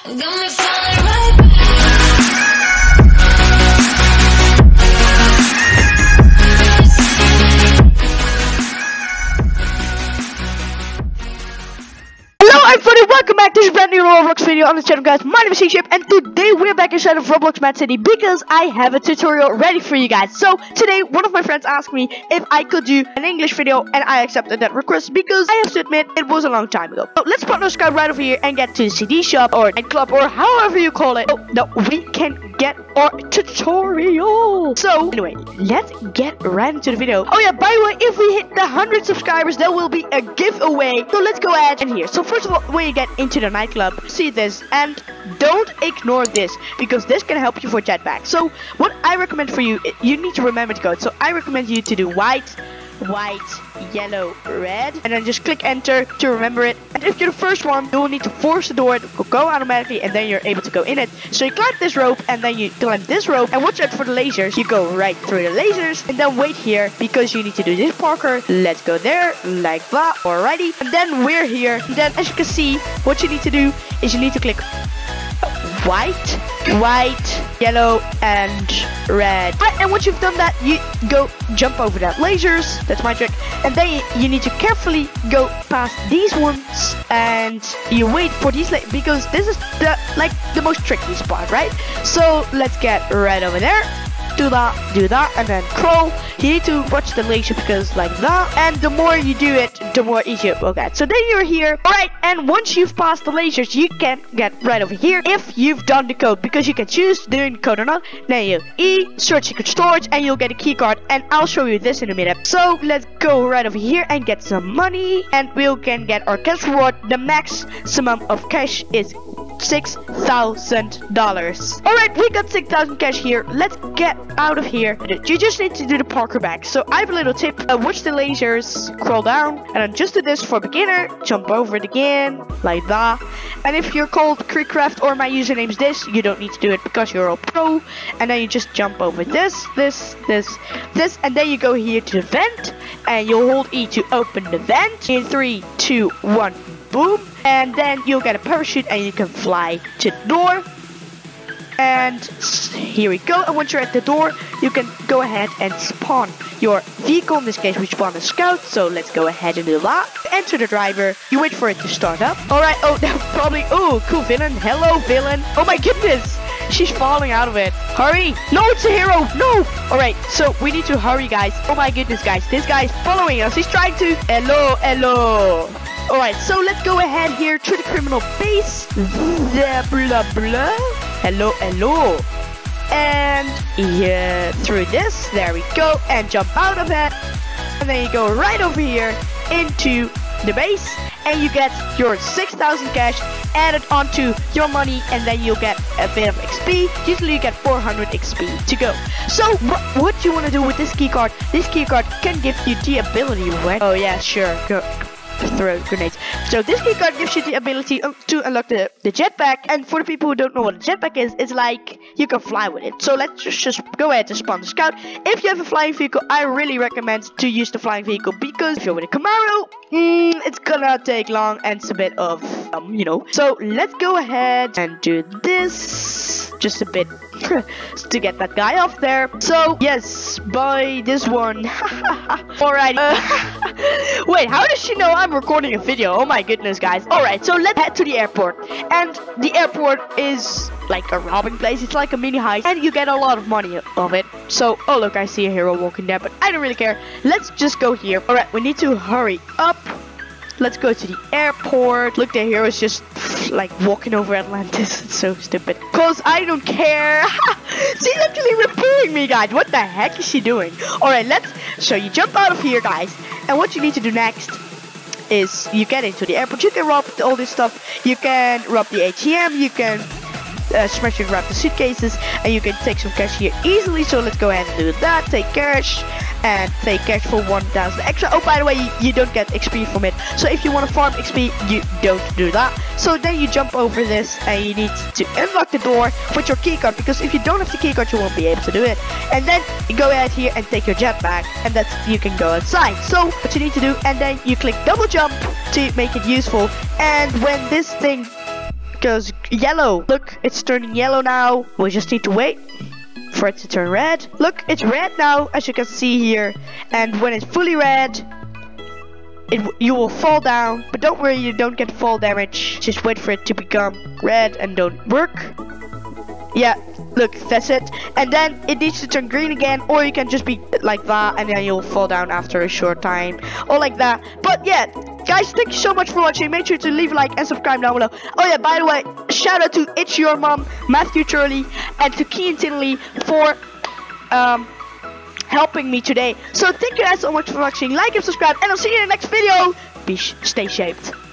Got me falling right back. Hello everybody, welcome back to this brand new Roblox video on the channel, guys. My name is C-Shape, and today we're back inside of Roblox Mad City because I have a tutorial ready for you guys. So today one of my friends asked me if I could do an English video, and I accepted that request because I have to admit it was a long time ago. So let's put our scout right over here and get to the CD shop or nightclub or however you call it. Oh no, we can get our tutorial. So anyway, let's get right into the video. Oh yeah, by the way, if we hit the 100 subscribers, there will be a giveaway. So let's go ahead and here. So first of all, when you get into the nightclub, see this and don't ignore this because this can help you for jetpack. So what I recommend for you, you need to remember the code. So I recommend you to do white, yellow, red, and then just click enter to remember it. And if you're the first one, you will need to force the door to go automatically, and then you're able to go in it. So you climb this rope, and then you climb this rope, and watch out for the lasers. You go right through the lasers, and then wait here because you need to do this parkour. Let's go there like that. Alrighty, and then we're here. And then as you can see, what you need to do is you need to click white, yellow, and red. Right, and once you've done that, you go jump over that lasers. That's my trick. And then you need to carefully go past these ones, and you wait for these because this is the most tricky spot, right? So let's get right over there. Do that, and then crawl. You need to watch the laser because like that, and the more you do it, the more easier it will get. So then you're here, alright, and once you've passed the lasers, you can get right over here if you've done the code, because you can choose doing the code or not. Then you search secret storage, and you'll get a key card, and I'll show you this in a minute. So let's go right over here and get some money, and we can get our cash reward. The maximum of cash is $6,000. Alright, we got 6,000 cash here. Let's get out of here. You just need to do the parkour back. So I have a little tip. Watch the lasers, crawl down, and then just do this for beginner. Jump over it again, like that. And if you're called Creekcraft or my username is this, you don't need to do it because you're a pro. And then you just jump over this, and then you go here to the vent, and you'll hold E to open the vent. In 3, 2, 1, boom. And then you'll get a parachute and you can fly to the door. And here we go. And once you're at the door, you can go ahead and spawn your vehicle. In this case, we spawn a scout. So let's go ahead and do that. Enter the driver. You wait for it to start up. Alright. Oh, probably. Oh, cool villain. Hello, villain. Oh my goodness. She's falling out of it. Hurry. No, it's a hero. No. Alright. So we need to hurry, guys. Oh my goodness, guys. This guy's following us. He's trying to. Hello. Alright, so let's go ahead here to the criminal base. Blah, blah, blah. Hello. And yeah, through this. There we go. And jump out of it. And then you go right over here into the base. And you get your 6,000 cash added onto your money. And then you'll get a bit of XP. Usually you get 400 XP to go. So what you want to do with this keycard? This keycard can give you the ability, right? Oh yeah, sure. Go. Throw grenades. So this keycard gives you the ability to unlock the jetpack, and for the people who don't know what a jetpack is, it's like you can fly with it. So let's just go ahead and spawn the scout. If you have a flying vehicle, I really recommend to use the flying vehicle, because if you're with a Camaro, it's gonna take long and it's a bit of you know. So let's go ahead and do this just a bit to get that guy off there. So yes, buy this one. Alright. Wait, how does she know I'm recording a video? Oh my goodness, guys. Alright, so let's head to the airport. And the airport is like a robbing place. It's like a mini heist, and you get a lot of money of it. So, oh look, I see a hero walking there, but I don't really care. Let's just go here. Alright, we need to hurry up. Let's go to the airport. Look, the hero is just like walking over Atlantis. It's so stupid. Cause I don't care. She's actually reporting me, guys. What the heck is she doing? Alright, so you jump out of here, guys. And what you need to do next is you get into the airport. You can rob all this stuff. You can rob the ATM. You can smash and grab the suitcases, and you can take some cash here easily. So let's go ahead and do that. Take cash and take cash for 1,000 extra. Oh, by the way, you don't get XP from it. So if you want to farm XP, you don't do that. So then you jump over this, and you need to unlock the door with your keycard, because if you don't have the keycard, you won't be able to do it. And then you go ahead here and take your jetpack, and that's you can go outside. So what you need to do, and then you click double jump to make it useful. And when this thing goes yellow. Look, it's turning yellow now. We just need to wait for it to turn red. Look, it's red now, as you can see here. And when it's fully red, you will fall down. But don't worry, you don't get fall damage. Just wait for it to become red and don't work. Yeah, look, that's it. And then it needs to turn green again, or you can just be like that, and then you'll fall down after a short time, or like that. But yeah, guys, thank you so much for watching. Make sure to leave a like and subscribe down below. Oh yeah, by the way, shout out to It's Your Mom, Matthew Turley, and to Kean Tinley for helping me today. So thank you guys so much for watching. Like and subscribe, and I'll see you in the next video. Stay shaped.